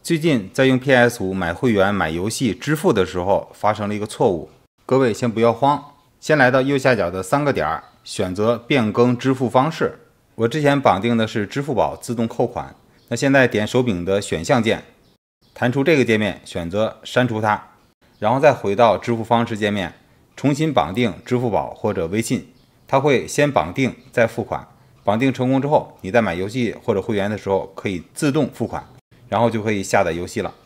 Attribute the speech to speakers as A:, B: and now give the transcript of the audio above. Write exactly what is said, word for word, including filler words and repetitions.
A: 最近在用 P S 五 买会员、买游戏支付的时候，发生了一个错误。各位先不要慌，先来到右下角的三个点儿，选择变更支付方式。我之前绑定的是支付宝自动扣款，那现在点手柄的选项键，弹出这个界面，选择删除它，然后再回到支付方式界面，重新绑定支付宝或者微信。它会先绑定再付款，绑定成功之后，你在买游戏或者会员的时候可以自动付款，然后就可以下载游戏了。